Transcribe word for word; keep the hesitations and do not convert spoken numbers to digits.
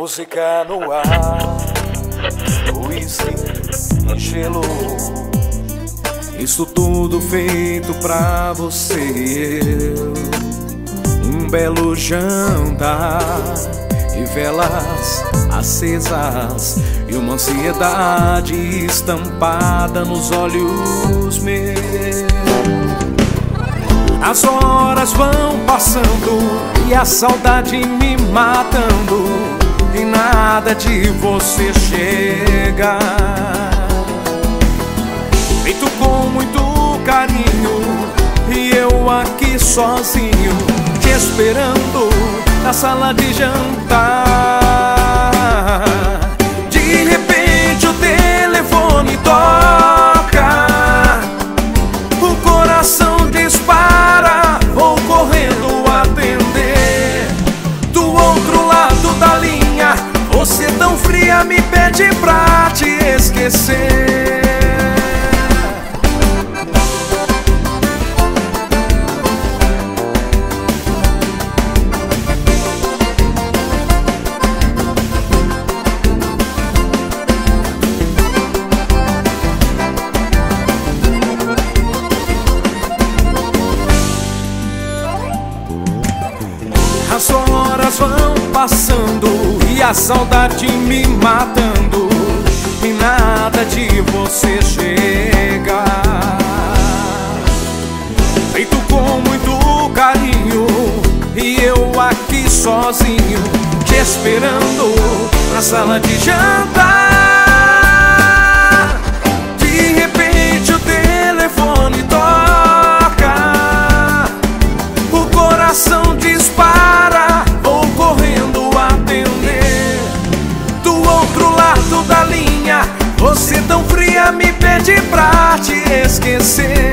Música no ar, uísque e gelo. Isso tudo feito pra você e eu. Um belo jantar e velas acesas e uma ansiedade estampada nos olhos meus. As horas vão passando e a saudade me matando, e nada de você chega. Feito com muito carinho e eu aqui sozinho te esperando na sala de jantar. De repente o telefone toca, o coração dispara, vou correndo atender. Do outro lado da linha, você tão fria me pede pra te esquecer. As horas vão passando e a saudade me matando, e nada de você chega. Feito com muito carinho e eu aqui sozinho te esperando na sala de jantar. De repente o telefone toca, o coração dispara, vou correndo atender. Do outro lado da linha, você tão fria me pede pra te esquecer.